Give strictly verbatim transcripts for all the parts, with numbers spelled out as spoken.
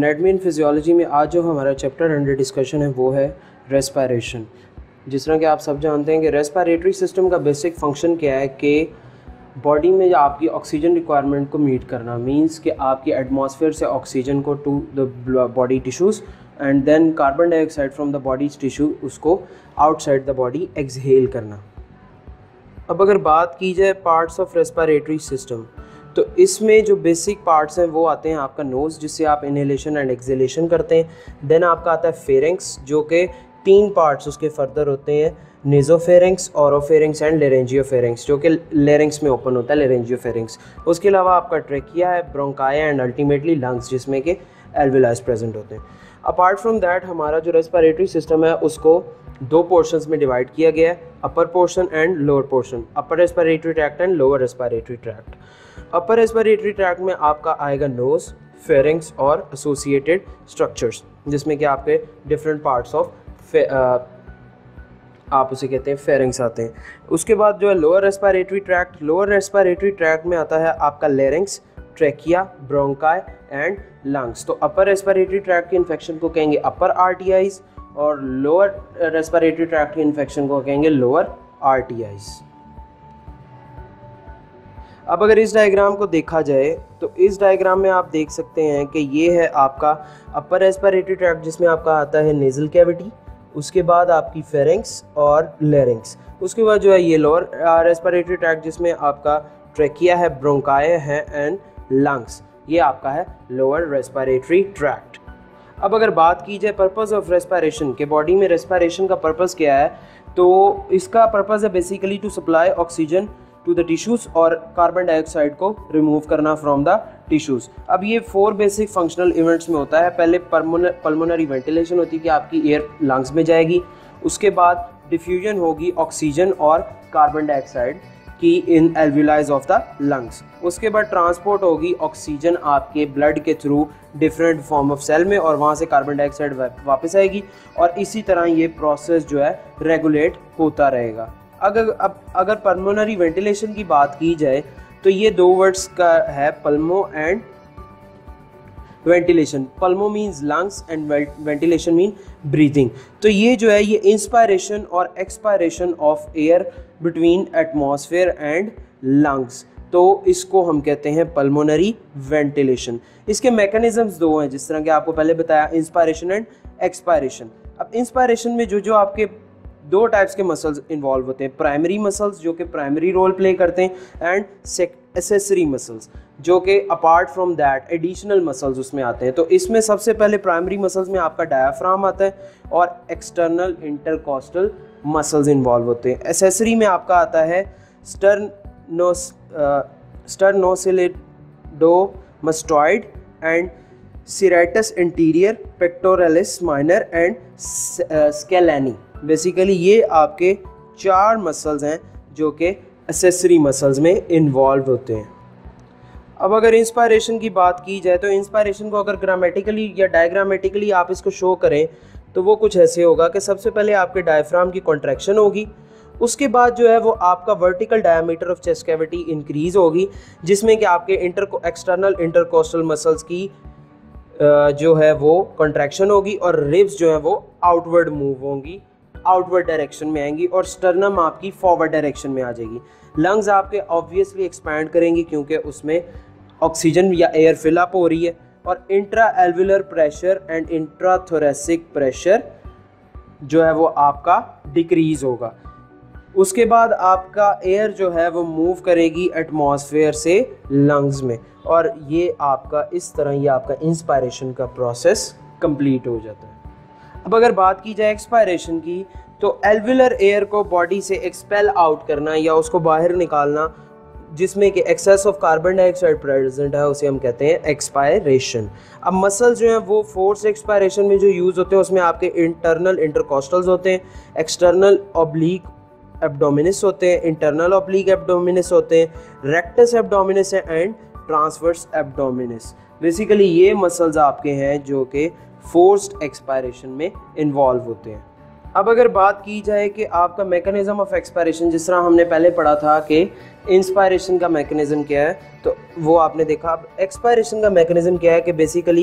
Anatomy and physiology में आज जो हमारा चैप्टर अंडर डिस्कशन है वो है रेस्पिरेशन। जिस तरह कि आप सब जानते हैं कि रेस्पिरेटरी सिस्टम का बेसिक फंक्शन क्या है कि बॉडी में आपकी ऑक्सीजन रिक्वायरमेंट को मीट करना, मींस कि आपकी एटमॉस्फेयर से ऑक्सीजन को to the body tissues and then carbon dioxide from the body tissue उसको आउटसाइड द बॉडी एक्सहेल करना। अब अगर बात की जाए पार्ट्स ऑफ रेस्पिरेटरी सिस्टम, तो इसमें जो बेसिक पार्ट्स हैं वो आते हैं आपका नोज़, जिससे आप इनहेलेशन एंड एक्सहेलेशन करते हैं। देन आपका आता है फेरेंक्स, जो कि तीन पार्ट्स उसके फर्दर होते हैं, नेज़ोफेरेंक्स, ओरोफेरेंक्स एंड लेरेंजियोफेरेंक्स, जो कि लेरेंक्स में ओपन होता है, लेरेंजियोफेरेंक्स। उसके अलावा आपका ट्रेकिया है, ब्रोंकाया एंड अल्टीमेटली लंग्स, जिसमें कि एल्वेलाइज प्रेजेंट होते हैं। अपार्ट फ्रॉम दैट हमारा जो रेस्पिरेटरी सिस्टम है उसको दो पोर्शंस में डिवाइड किया गया है, upper portion and lower portion, upper respiratory tract and lower respiratory tract. Upper respiratory tract में आपका आएगा नोज़, फेरिंक्स और एसोसिएटेड स्ट्रक्चर्स, जिसमें कि आपके डिफरेंट पार्ट्स ऑफ आप उसे कहते हैं फेरिंक्स आते हैं। उसके बाद जो है lower respiratory tract, lower respiratory tract में आता है आपका larynx, trachea, bronchi and lungs. तो अपर रेस्पिरेटरी ट्रैक्ट के इन्फेक्शन को कहेंगे अपर आरटीआईज और लोअर रेस्पिरेटरी ट्रैक्ट के इन्फेक्शन को कहेंगे लोअर आरटीआईज। अब अगर इस डायग्राम को देखा जाए तो इस डायग्राम में आप देख सकते हैं कि ये है आपका अपर रेस्पिरेटरी ट्रैक्ट, जिसमें आपका आता है नेज़ल कैविटी, उसके बाद आपकी फेरिंक्स और लेरिंक्स, उसके बाद जो है ये लोअर रेस्पिरेटरी ट्रैक्ट जिसमें आपका ट्रेकिया है, ब्रोंकाई है एंड लंग्स, ये आपका है लोअर रेस्पिरेटरी ट्रैक्ट। अब अगर बात की जाए पर्पस ऑफ रेस्पिरेशन के, बॉडी में रेस्पिरेशन का पर्पस क्या है, तो इसका पर्पस है basically to supply oxygen to the tissues और कार्बन डाइऑक्साइड को रिमूव करना फ्रॉम द टिश्यूज़। अब ये फोर बेसिक फंक्शनल इवेंट्स में होता है। पहले पल्मोनरी वेंटिलेशन होती है कि आपकी एयर लंग्स में जाएगी, उसके बाद डिफ्यूजन होगी ऑक्सीजन और कार्बन डाइऑक्साइड की in alveoli of the lungs, उसके बाद ट्रांसपोर्ट होगी ऑक्सीजन आपके ब्लड के through different form of cell में और वहाँ से कार्बन डाइऑक्साइड वापस आएगी, और इसी तरह ये प्रोसेस जो है रेगुलेट होता रहेगा। अगर अब अगर पल्मोनरी वेंटिलेशन की बात की जाए तो ये दो वर्ड्स का है, pulmo and ventilation. Pulmo means lungs and ventilation mean breathing. तो ये जो है ये इंस्पायरेशन और expiration of air between atmosphere and lungs, तो इसको हम कहते हैं पल्मोनरी वेंटिलेशन। इसके मैकेनिज्म्स दो हैं, जिस तरह के आपको पहले बताया, इंस्पायरेशन एंड एक्सपायरेशन। अब इंस्पायरेशन में जो जो आपके दो टाइप्स के मसल्स इन्वॉल्व होते हैं, प्राइमरी मसल्स जो कि प्राइमरी रोल प्ले करते हैं एंड एसेसरी मसल्स जो कि apart from that additional muscles उसमें आते हैं। तो इसमें सबसे पहले प्राइमरी मसल्स में आपका डायाफ्राम आता है और एक्सटर्नल इंटरकॉस्टल मसल्स इन्वॉल्व होते हैं। एसेसरी में आपका आता है sterno sternocleidomastoid and serratus anterior, pectoralis minor and scaleni. Basically ये आपके चार मसल्स हैं जो कि एसेसरी मसल्स में इन्वॉल्व होते हैं। अब अगर इंस्पायरेशन की बात की जाए तो इंस्पायरेशन को अगर ग्रामेटिकली या डायग्रामेटिकली आप इसको शो करें तो वो कुछ ऐसे होगा कि सबसे पहले आपके डायफ्राम की कॉन्ट्रैक्शन होगी, उसके बाद जो है वो आपका vertical diameter of chest cavity increase होगी, जिसमें कि आपके इंटर एक्सटर्नल इंटरकोस्टल मसल्स की जो है वो कॉन्ट्रैक्शन होगी और रिब्स जो है वो आउटवर्ड मूव होंगी, आउटवर्ड डायरेक्शन में आएंगी, और स्टर्नम आपकी फॉरवर्ड डायरेक्शन में आ जाएगी। लंग्स आपके ऑब्वियसली एक्सपैंड करेंगी क्योंकि उसमें ऑक्सीजन या एयर फिलअप हो रही है, और intra alveolar pressure and intrathoracic pressure जो है वो आपका डिक्रीज होगा। उसके बाद आपका एयर जो है वो मूव करेगी एटमॉस्फेयर से लंग्स में, और ये आपका इस तरह ये आपका इंस्पायरेशन का प्रोसेस कंप्लीट हो जाता है। अब अगर बात की जाए एक्सपायरेशन की, तो एल्वुलर एयर को बॉडी से एक्सपेल आउट करना या उसको बाहर निकालना जिसमें कि excess of carbon dioxide present है, उसे हम कहते हैं एक्सपायरेशन। अब मसल्स जो हैं वो फोर्स एक्सपायरेशन में जो यूज़ होते हैं उसमें आपके इंटरनल इंटरकोस्टल्स होते हैं, एक्सटर्नल ऑब्लिक एब्डोमिनस होते हैं, इंटरनल ऑब्लिक एब्डोमिनस होते हैं, रेक्टस एब्डोमिनस है एंड ट्रांसवर्स एब्डोमिनस। बेसिकली ये मसल्स आपके हैं जो कि फोर्स्ड एक्सपायरेशन में इन्वॉल्व होते हैं। अब अगर बात की जाए कि आपका मैकेनिज्म ऑफ एक्सपायरेशन, जिस तरह हमने पहले पढ़ा था कि इंस्पायरेशन का मैकेनिज्म क्या है, तो वो आपने देखा। अब एक्सपायरेशन का मैकेनिज्म क्या है कि basically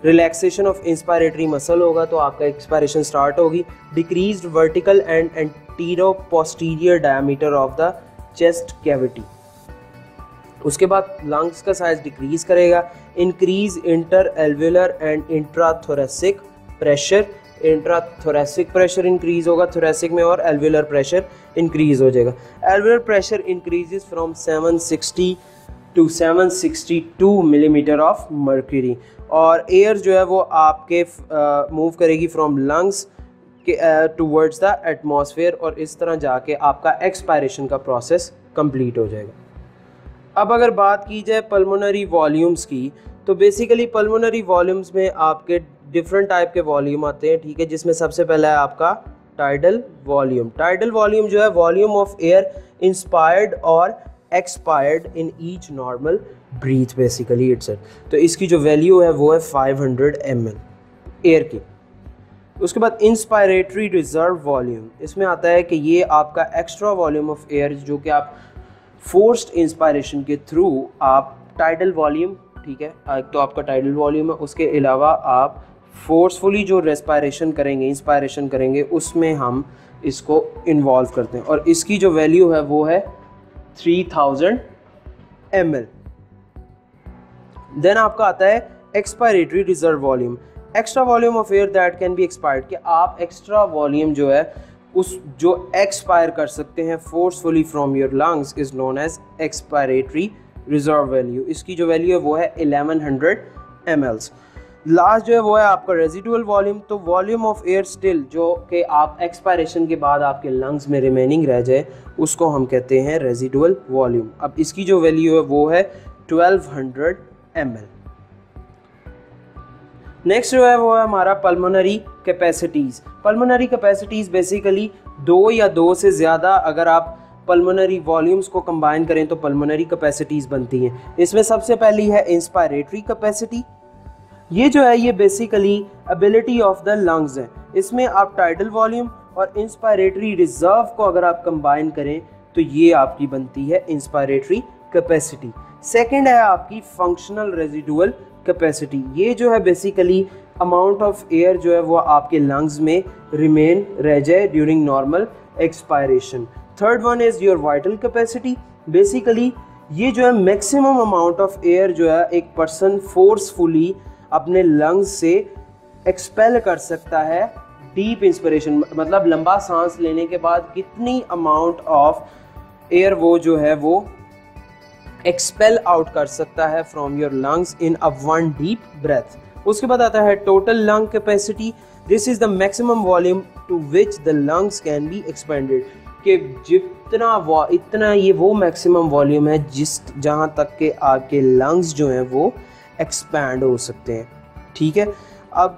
relaxation of inspiratory muscle होगा तो आपका एक्सपायरेशन स्टार्ट होगी। Decreased vertical and antero posterior diameter of the chest cavity. उसके बाद लंग्स का साइज डिक्रीज करेगा। Increase inter alveolar and intrathoracic pressure, intrathoracic pressure increase होगा थोरेसिक में, और एल्वुलर प्रेशर इंक्रीज हो जाएगा। Alveolar pressure increases from seven sixty to seven sixty two millimetre of mercury, और एयर जो है वो आपके मूव uh, करेगी फ्रॉम लंग्स के टूवर्ड्स द एटमॉस्फेयर, और इस तरह जाके आपका एक्सपायरेशन का प्रोसेस कंप्लीट हो जाएगा। अब अगर बात की जाए पल्मोनरी वॉल्यूम्स की, तो बेसिकली पल्मोनरी वॉल्यूम्स में आपके डिफरेंट टाइप के वॉल्यूम आते हैं, ठीक है, जिसमें सबसे पहला है आपका टाइडल वॉल्यूम। टाइडल वॉल्यूम जो है वॉल्यूम ऑफ एयर इंस्पायर्ड और expired in each normal breath, basically it's it. तो इसकी जो वैल्यू है वो है five hundred M L air की। उसके बाद इंस्पायरेटरी रिजर्व वॉल्यूम, इसमें आता है कि ये आपका एक्स्ट्रा वॉल्यूम ऑफ एयर जो कि आप फोर्स्ड इंस्पायरेशन के थ्रू आप टाइडल वॉल्यूम, ठीक है, तो आपका टाइडल वॉल्यूम है, उसके अलावा आप फोर्सफुली जो रेस्पायरेशन करेंगे, इंस्पायरेशन करेंगे, उसमें हम इसको इन्वॉल्व करते हैं, और इसकी जो वैल्यू है वो है three thousand M L. Then आपका आता है expiratory reserve volume, extra volume of air that can be expired, कि आप एक्स्ट्रा वॉल्यूम जो है उस जो एक्सपायर कर सकते हैं forcefully from your lungs is known as expiratory reserve value. इसकी जो वैल्यू है वो है eleven hundred M Ls. Last जो है वो है आपका रेजिडुअल वॉल्यूम, तो वॉल्यूम ऑफ एयर स्टिल जो कि आप एक्सपायरेशन के बाद आपके लंग्स में रिमेनिंग रह जाए उसको हम कहते हैं रेजिडुअल वॉल्यूम। अब इसकी जो वैल्यू है वो है twelve hundred M L. Next जो है वो है हमारा pulmonary capacities. Pulmonary capacities basically दो या दो से ज़्यादा अगर आप पल्मोनरी वॉल्यूम्स को कंबाइन करें तो पल्मोनरी कैपेसिटीज़ बनती हैं। इसमें सबसे पहली है इंस्पायरेटरी कैपेसिटी। ये जो है ये basically ability of the lungs है। इसमें आप टाइडल वॉल्यूम और इंस्पायरेटरी रिजर्व को अगर आप कंबाइन करें तो ये आपकी बनती है इंस्पायरेटरी कैपेसिटी। सेकंड है आपकी फंक्शनल रेजिडुअल कैपेसिटी। ये जो है बेसिकली अमाउंट ऑफ एयर जो है वो आपके लंग्स में रिमेन रह जाए during normal expiration. Third one is your vital capacity. Basically ये जो है मैक्सिमम अमाउंट ऑफ एयर जो है एक पर्सन फोर्सफुली अपने लंग्स से एक्सपेल कर सकता है डीप इंस्पिरेशन, मतलब लंबा सांस लेने के बाद कितनी अमाउंट ऑफ एयर वो जो है वो एक्सपेल आउट कर सकता है from your lungs in a one deep breath. उसके बाद आता है total lung capacity. This is the maximum volume to which the lungs can be expanded, कि जितना वो इतना ये वो मैक्सिमम वॉल्यूम है जिस जहाँ तक के आपके लंग्स जो हैं वो एक्सपैंड हो सकते हैं, ठीक है। अब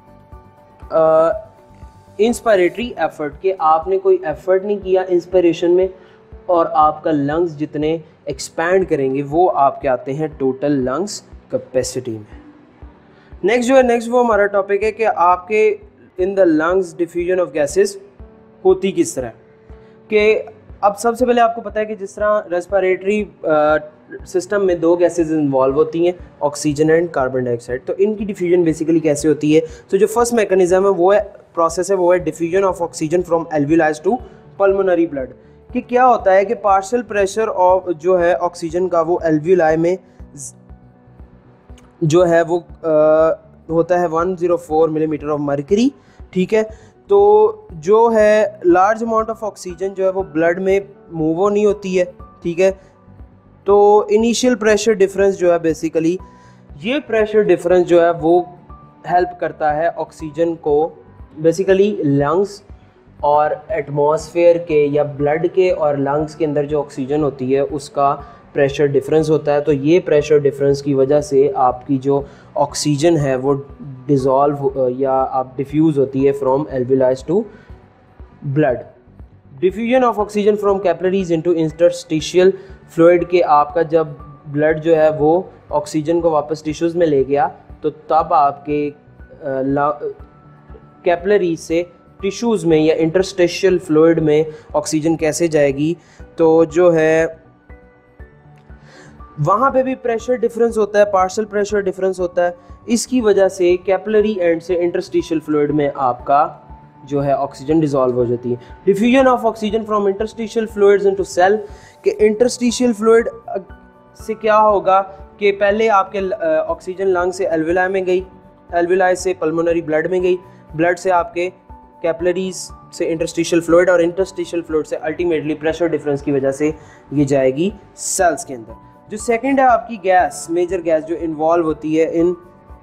इंस्पायरेटरी एफर्ट, कि आपने कोई एफर्ट नहीं किया इंस्पिरेशन में और आपका लंग्स जितने एक्सपैंड करेंगे वो आपके आते हैं टोटल लंग्स कैपेसिटी में। नेक्स्ट जो है नेक्स्ट वो हमारा टॉपिक है कि आपके in the lungs diffusion of gases होती किस तरह, कि अब सबसे पहले आपको पता है कि जिस तरह रेस्पिरेटरी सिस्टम में दो गैसेस इन्वॉल्व होती हैं, ऑक्सीजन एंड कार्बन डाइऑक्साइड, तो इनकी डिफ्यूजन बेसिकली कैसे होती है। तो जो फर्स्ट मैकेनिज्म है वो है प्रोसेस है वो है diffusion of oxygen from alveoli to pulmonary blood. कि क्या होता है कि पार्शियल प्रेशर ऑफ जो है ऑक्सीजन का वो एल्वियोलाई में जो है वो आ, होता है one zero four millimetre of mercury, ठीक है। तो जो है लार्ज अमाउंट ऑफ ऑक्सीजन जो है वो ब्लड में मूव हो नहीं होती है, ठीक है। तो इनिशियल प्रेशर डिफरेंस जो है बेसिकली ये प्रेशर डिफरेंस जो है वो हेल्प करता है ऑक्सीजन को बेसिकली लंग्स और एटमॉस्फेयर के या ब्लड के और लंग्स के अंदर जो ऑक्सीजन होती है उसका प्रेशर डिफरेंस होता है। तो ये प्रेशर डिफरेंस की वजह से आपकी जो ऑक्सीजन है वो डिज़ोल्व या आप डिफ्यूज़ होती है from alveoli to blood. Diffusion of oxygen from capillaries into interstitial fluid, के आपका जब ब्लड जो है वो ऑक्सीजन को वापस टिश्यूज़ में ले गया तो तब आपके कैपिलरी से टिश्यूज़ में या इंटरस्टिशियल फ्लूइड में ऑक्सीजन कैसे जाएगी। तो जो है वहाँ पे भी प्रेशर डिफरेंस होता है, पार्शियल प्रेशर डिफरेंस होता है। इसकी वजह से कैपिलरी एंड से इंटरस्टिशियल फ्लूइड में आपका जो है ऑक्सीजन डिसॉल्व हो जाती है। Diffusion of oxygen from interstitial fluids into cell, कि इंटरस्टिशियल फ्लूइड से क्या होगा कि पहले आपके ऑक्सीजन लंग से एल्विलाई में गई, एल्विलाई से पल्मोनरी ब्लड में गई, ब्लड से आपके कैपिलरीज से इंटरस्टिशियल फ्लूइड, और इंटरस्टिशियल फ्लूइड से अल्टीमेटली प्रेशर डिफरेंस की वजह से ये जाएगी सेल्स के अंदर। जो सेकंड है आपकी गैस, मेजर गैस जो इन्वॉल्व होती है इन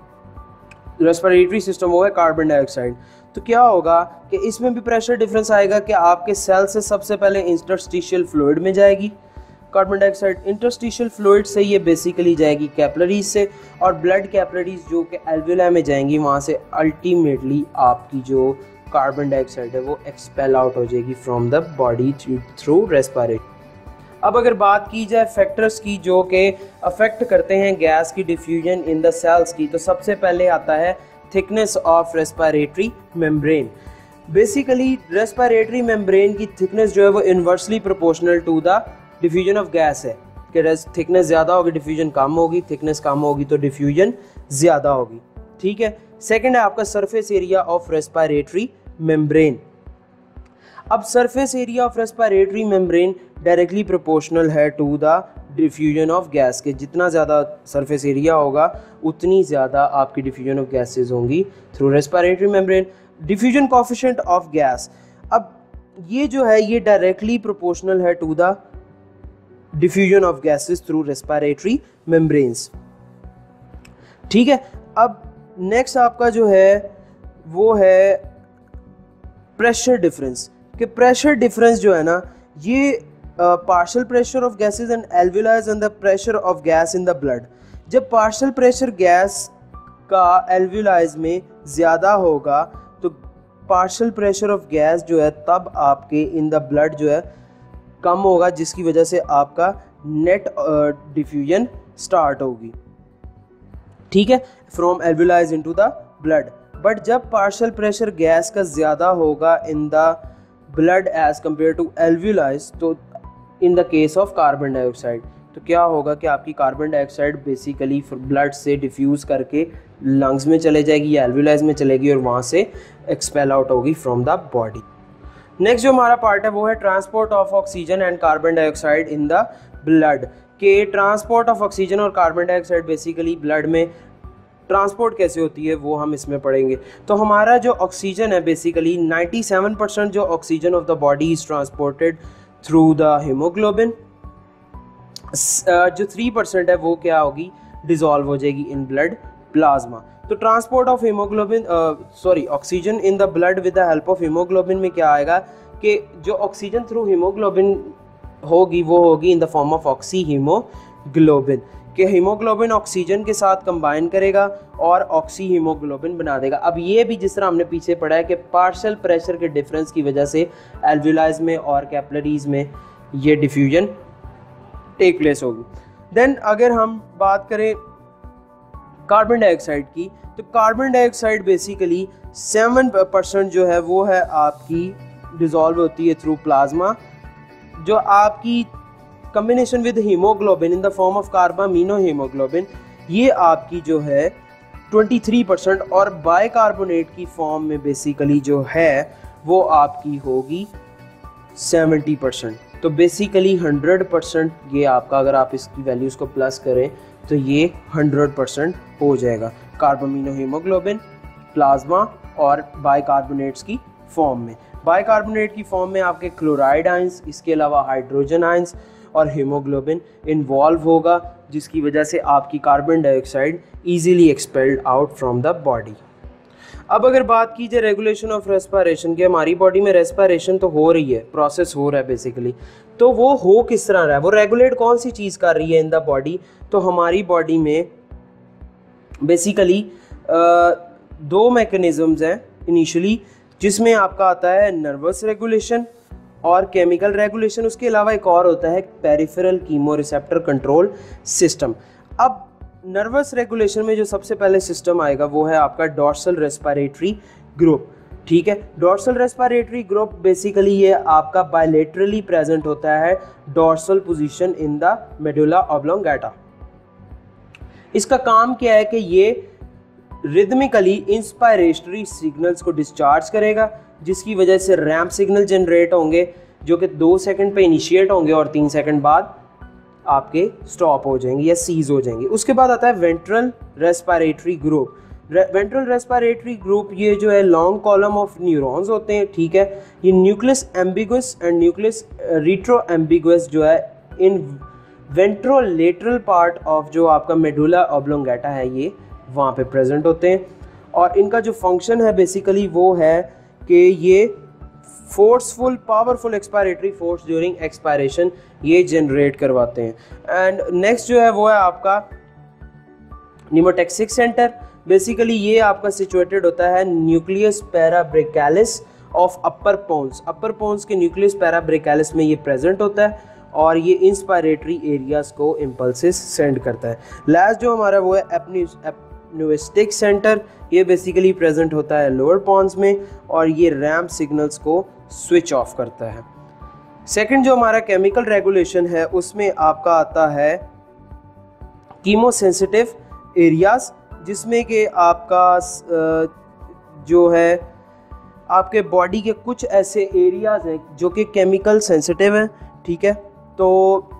रेस्पिरेटरी सिस्टम, वो है कार्बन डाइऑक्साइड। तो क्या होगा कि इसमें भी प्रेशर डिफरेंस आएगा कि आपके सेल से सबसे पहले इंटरस्टिशियल फ्लूइड में जाएगी कार्बन डाइऑक्साइड, इंटरस्टिशियल फ्लूइड से ये बेसिकली जाएगी कैपिलरीज से, और ब्लड कैपिलरीज जो कि एल्विलाई में जाएंगी, वहाँ से अल्टीमेटली आपकी जो कार्बन डाइऑक्साइड है वो एक्सपेल आउट हो जाएगी from the body through respiration. अब अगर बात की जाए फैक्टर्स की जो कि अफेक्ट करते हैं गैस की डिफ्यूजन इन द सेल्स की, तो सबसे पहले आता है thickness of respiratory membrane. Basically respiratory membrane की थिकनेस जो है वो inversely proportional to the diffusion of gas है, कि थिकनेस ज़्यादा होगी डिफ्यूजन कम होगी, थिकनेस कम होगी तो डिफ्यूजन ज़्यादा होगी, ठीक है। सेकंड है आपका surface area of respiratory membrane. अब surface area of respiratory membrane directly proportional है to the diffusion of gas के, जितना ज़्यादा सरफेस एरिया होगा उतनी ज़्यादा आपकी डिफ्यूजन ऑफ गैसेज होंगी through respiratory membrane. Diffusion coefficient of gas, अब ये जो है ये डायरेक्टली प्रोपोर्शनल है to the diffusion of gases through respiratory membranes, ठीक है। अब नेक्स्ट आपका जो है वो है प्रेशर डिफरेंस, कि प्रेशर डिफरेंस जो है ना ये partial pressure of gases and alveoli and the pressure of gas in the blood. जब पार्शियल प्रेशर गैस का एल्विलाइज में ज़्यादा होगा तो पार्शियल प्रेशर ऑफ गैस जो है तब आपके इन द ब्लड जो है कम होगा, जिसकी वजह से आपका नेट डिफ्यूजन स्टार्ट होगी, ठीक है, from alveoli into the blood. But जब पार्शियल प्रेशर गैस का ज़्यादा होगा in the blood as compare to alveoli, तो in the case of carbon dioxide, तो क्या होगा कि आपकी कार्बन डाइऑक्साइड बेसिकली ब्लड से डिफ्यूज़ करके लंग्स में चले जाएगी या एल्विलाइज में चलेगी और वहाँ से एक्सपेल आउट होगी फ्रॉम द बॉडी। नेक्स्ट जो हमारा पार्ट है वो है transport of oxygen and carbon dioxide in the blood, के ट्रांसपोर्ट ऑफ ऑक्सीजन और कार्बन डाइऑक्साइड बेसिकली ब्लड में ट्रांसपोर्ट कैसे होती है वो हम इसमें पढ़ेंगे। तो हमारा जो ऑक्सीजन है बेसिकली सत्तानवे परसेंट जो oxygen of the body is transported through the haemoglobin, जो थ्री परसेंट है वो क्या होगी, डिसॉल्व हो जाएगी इन ब्लड प्लाज्मा। तो transport of haemoglobin sorry oxygen in the blood with the help of haemoglobin में क्या आएगा कि जो ऑक्सीजन थ्रू हीमोग्लोबिन होगी वो होगी in the form of oxy haemoglobin, कि हीमोग्लोबिन ऑक्सीजन के साथ कंबाइन करेगा और ऑक्सी हीमोग्लोबिन बना देगा। अब ये भी जिस तरह हमने पीछे पढ़ा है कि पार्शियल प्रेशर के डिफरेंस की वजह से एल्विलाइज में और कैपिलरीज में ये डिफ्यूजन टेक प्लेस होगी। देन अगर हम बात करें कार्बन डाइऑक्साइड की, तो carbon dioxide basically seven percent जो है वो है आपकी डिसॉल्व होती है थ्रू प्लाज्मा, जो आपकी combination with haemoglobin in the form of carbamino haemoglobin, ये आपकी जो है तेईस परसेंट, और बाइकार्बोनेट की फॉर्म में बेसिकली जो है वो आपकी होगी सत्तर परसेंट। तो बेसिकली हंड्रेड परसेंट ये आपका, अगर आप इसकी वैल्यूज़ को प्लस करें तो ये हंड्रेड परसेंट हो जाएगा कार्बामीनो हीमोग्लोबिन, प्लाज्मा और बाइकार्बोनेट्स की फॉर्म में। बाइकार्बोनेट की फॉर्म में आपके क्लोराइड आयंस, इसके अलावा हाइड्रोजन आयंस और हीमोग्लोबिन इन्वॉल्व होगा, जिसकी वजह से आपकी carbon dioxide easily expelled out from the body. अब अगर बात की जाए रेगुलेशन ऑफ रेस्पिरेशन की, हमारी बॉडी में रेस्पिरेशन तो हो रही है, प्रोसेस हो रहा है बेसिकली, तो वो हो किस तरह रहा है, वो रेगुलेट कौन सी चीज़ कर रही है इन द बॉडी। तो हमारी बॉडी में बेसिकली दो मैकेनिज़म्स हैं इनिशियली, जिसमें आपका आता है नर्वस रेगुलेशन और केमिकल रेगुलेशन, उसके अलावा एक और होता है पेरिफेरल कीमोरिसेप्टर कंट्रोल सिस्टम। अब नर्वस रेगुलेशन में जो सबसे पहले सिस्टम आएगा वो है आपका डॉर्सल रेस्पिरेटरी ग्रुप, ठीक है। डॉर्सल रेस्पिरेटरी ग्रुप बेसिकली ये आपका बायलेटरली प्रेजेंट होता है dorsal position in the medulla oblongata, इसका काम क्या है कि ये रिदमिकली इंस्पायरेटरी सिग्नल्स को डिस्चार्ज करेगा, जिसकी वजह से रैंप सिग्नल जनरेट होंगे जो कि दो सेकंड पे इनिशिएट होंगे और तीन सेकंड बाद आपके स्टॉप हो जाएंगे या सीज हो जाएंगे। उसके बाद आता है ventral respiratory group. Ventral respiratory group ये जो है लॉन्ग कॉलम ऑफ न्यूरॉन्स होते हैं, ठीक है। ये nucleus ambiguus and nucleus retro ambiguus जो है इन वेंट्रोलेटरल पार्ट ऑफ जो आपका मेडुला ऑब्लोंगेटा है ये वहाँ पे प्रेजेंट होते हैं। और इनका जो फंक्शन है बेसिकली वो है कि ये forceful powerful expiratory force during expiration ये जनरेट करवाते हैं। एंड नेक्स्ट जो है वो है आपका निमोटेक्सिक सेंटर। बेसिकली ये आपका सिचुएटेड होता है न्यूक्लियस पैराब्रेकालिस ऑफ अपर पोन्स। अपर पोन्स के न्यूक्लियस पैराब्रेकालिस में ये प्रेजेंट होता है और ये इंस्पायरेटरी एरियाज को इम्पल्सेस सेंड करता है। लास्ट जो हमारा वो है एपन्यूस्टिक सेंटर। ये बेसिकली प्रेजेंट होता है लोअर पोन्स में और ये रैम्प सिग्नल्स को स्विच ऑफ करता है। सेकंड जो हमारा केमिकल रेगुलेशन है उसमें आपका आता है कीमोसेंसिटिव एरियाज, जिसमें कि आपका जो है आपके बॉडी के कुछ ऐसे एरियाज हैं जो कि केमिकल सेंसिटिव हैं, ठीक है। तो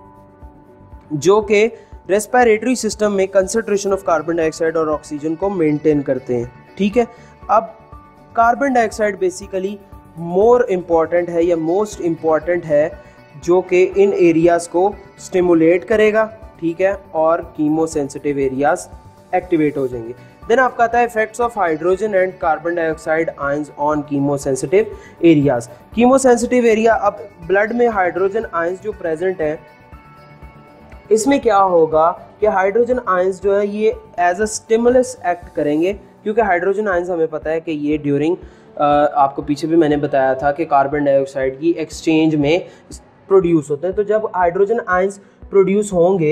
जो कि रेस्पिरेटरी सिस्टम में कंसंट्रेशन ऑफ कार्बन डाइऑक्साइड और ऑक्सीजन को मेंटेन करते हैं, ठीक है। अब carbon dioxide basically more important है या मोस्ट इम्पॉर्टेंट है जो कि इन एरियाज को स्टिमुलेट करेगा, ठीक है, और कीमोसेंसिटिव एरियाज एक्टिवेट हो जाएंगे। देन आपका आता है effects of hydrogen and carbon dioxide ions on chemosensitive areas. Chemosensitive area, अब ब्लड में हाइड्रोजन आयंस जो प्रेजेंट है इसमें क्या होगा कि हाइड्रोजन आयंस जो है ये एज अ स्टिमुलस एक्ट करेंगे, क्योंकि हाइड्रोजन आयंस हमें पता है कि ये ड्यूरिंग आपको पीछे भी मैंने बताया था कि कार्बन डाइऑक्साइड की एक्सचेंज में प्रोड्यूस होते हैं। तो जब हाइड्रोजन आयंस प्रोड्यूस होंगे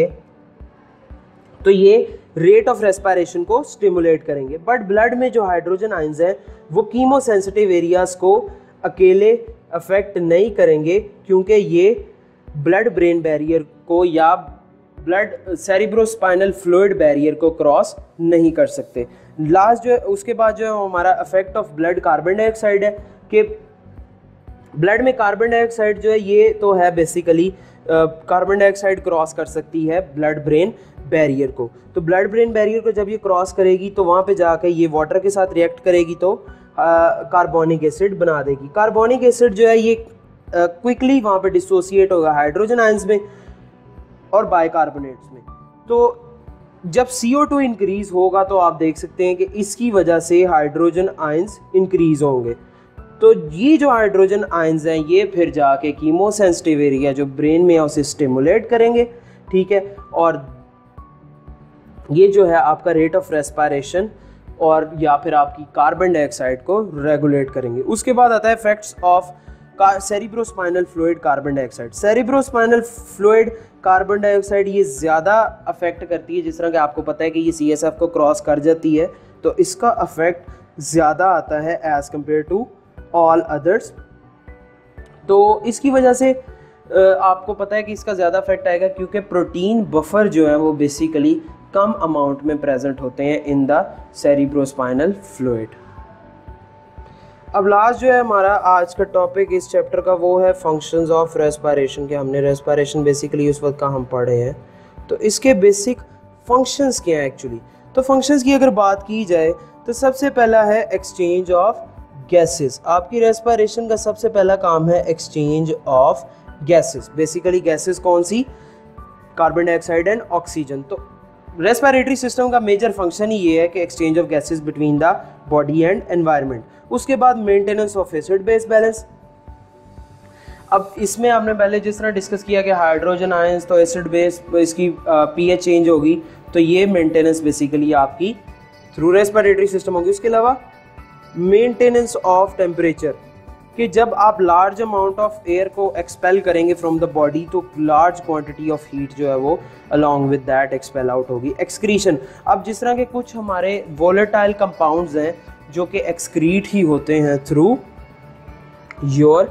तो ये रेट ऑफ रेस्पिरेशन को स्टिमुलेट करेंगे। बट ब्लड में जो हाइड्रोजन आयंस हैं वो कीमोसेंसिटिव एरियाज को अकेले अफेक्ट नहीं करेंगे, क्योंकि ये ब्लड ब्रेन बैरियर को या ब्लड सेरिब्रोस्पाइनल फ्लूइड बैरियर को क्रॉस नहीं कर सकते। लास्ट जो है उसके बाद जो है हमारा effect of blood carbon dioxide है कि ब्लड में कार्बन डाइऑक्साइड जो है ये तो है बेसिकली कार्बन डाइऑक्साइड क्रॉस कर सकती है ब्लड ब्रेन बैरियर को। तो ब्लड ब्रेन बैरियर को जब ये क्रॉस करेगी तो वहाँ पे जाकर ये वाटर के साथ रिएक्ट करेगी तो कार्बोनिक एसिड बना देगी। कार्बोनिक एसिड जो है ये क्विकली वहाँ पे डिसोसिएट होगा हाइड्रोजन आयंस में और बाइकार्बोनेट्स में। तो जब सी ओ टू इंक्रीज होगा तो आप देख सकते हैं कि इसकी वजह से हाइड्रोजन आयंस इंक्रीज होंगे। तो ये जो हाइड्रोजन आयंस हैं ये फिर जाके कीमोसेंसिटिव एरिया जो ब्रेन में है उसे स्टिमुलेट करेंगे, ठीक है, और ये जो है आपका रेट ऑफ रेस्पिरेशन और या फिर आपकी कार्बन डाइऑक्साइड को रेगुलेट करेंगे। उसके बाद आता है effects of cerebrospinal fluid carbon dioxide. Cerebrospinal fluid carbon dioxide ये ज़्यादा अफेक्ट करती है, जिस तरह कि आपको पता है कि ये सी एस एफ को क्रॉस कर जाती है, तो इसका अफेक्ट ज़्यादा आता है as compare to all others. तो इसकी वजह से आपको पता है कि इसका ज़्यादा अफेक्ट आएगा क्योंकि प्रोटीन बफर जो है वो बेसिकली कम अमाउंट में प्रेजेंट होते हैं इन द सेरिब्रोस्पाइनल फ्लूइड। अब लास्ट जो है हमारा आज का टॉपिक इस चैप्टर का वो है फंक्शंस ऑफ रेस्पिरेशन के। हमने रेस्पिरेशन बेसिकली उस वक्त का हम पढ़े हैं, तो इसके बेसिक फंक्शंस क्या हैं एक्चुअली। तो फंक्शंस की अगर बात की जाए तो सबसे पहला है एक्सचेंज ऑफ गैसेस। आपकी रेस्पिरेशन का सबसे पहला काम है exchange of gases. Basically gases कौन सी? Carbon dioxide and oxygen. तो रेस्पिरेटरी सिस्टम का मेजर फंक्शन ही ये है कि exchange of gases between the body and environment. उसके बाद maintenance of acid base balance. अब इसमें आपने पहले जिस तरह डिस्कस किया कि हाइड्रोजन आयंस तो एसिड बेस इसकी पीएच चेंज होगी, तो ये मेंटेनेंस बेसिकली आपकी थ्रू रेस्पिरेटरी सिस्टम होगी। उसके अलावा मेंटेनेंस ऑफ टेम्परेचर, कि जब आप लार्ज अमाउंट ऑफ एयर को एक्सपेल करेंगे फ्रॉम द बॉडी तो लार्ज क्वांटिटी ऑफ हीट जो है वो along with that expel out होगी। एक्सक्रीशन, अब जिस तरह के कुछ हमारे वोलेटाइल कंपाउंड्स हैं जो कि एक्सक्रीट ही होते हैं थ्रू योर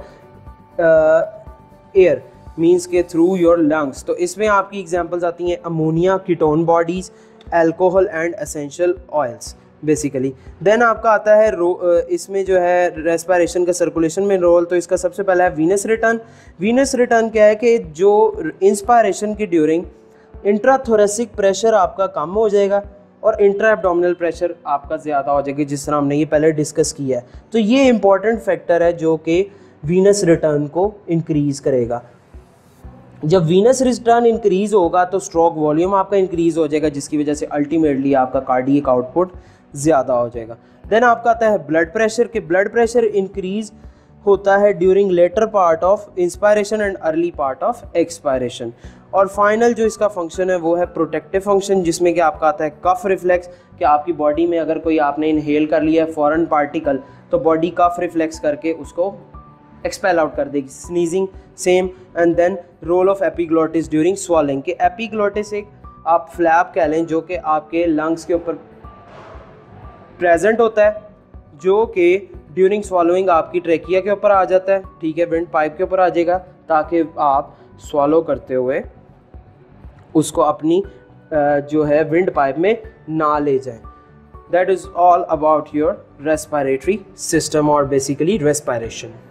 एयर, मींस के थ्रू योर लंग्स। तो इसमें आपकी एग्जांपल्स आती हैं ammonia ketone bodies alcohol and essential oils basically. Then आपका आता है रो, इसमें जो है रेस्पिरेशन का सर्कुलेशन में रोल, तो इसका सबसे पहला है वीनस रिटर्न। वीनस रिटर्न क्या है कि जो इंस्पायरेशन की ड्यूरिंग इंट्राथोरेसिक प्रेशर आपका कम हो जाएगा और इंट्रा एब्डोमिनल प्रेशर आपका ज़्यादा हो जाएगा, जिस तरह हमने ये पहले डिस्कस किया है। तो ये इंपॉर्टेंट फैक्टर है जो कि वीनस रिटर्न को इंक्रीज़ करेगा। जब वीनस रिटर्न इंक्रीज़ होगा तो स्ट्रोक वॉल्यूम आपका इंक्रीज़ हो जाएगा, जिसकी वजह से अल्टीमेटली आपका कार्डियक आउटपुट ज़्यादा हो जाएगा। देन आपका आता है ब्लड प्रेशर के ब्लड प्रेशर इंक्रीज़ होता है during later part of inspiration and early part of expiration. और फाइनल जो इसका फंक्शन है वो है प्रोटेक्टिव फंक्शन, जिसमें कि आपका आता है कफ रिफ्लेक्स, कि आपकी बॉडी में अगर कोई आपने इनहेल कर लिया है फॉरेन पार्टिकल तो बॉडी कफ रिफ्लेक्स करके उसको एक्सपेल आउट कर देगी। Sneezing same. And then role of epiglottis during swallowing, कि एपिग्लोटिस एक आप फ्लैप कह लें जो कि आपके लंग्स के ऊपर प्रेजेंट होता है, जो कि ड्यूरिंग स्वॉलोइंग आपकी ट्रेकिया के ऊपर आ जाता है, ठीक है, विंड पाइप के ऊपर आ जाएगा, ताकि आप स्वॉलो करते हुए उसको अपनी जो है विंड पाइप में ना ले जाएं। That is all about your respiratory system और बेसिकली रेस्पिरेशन।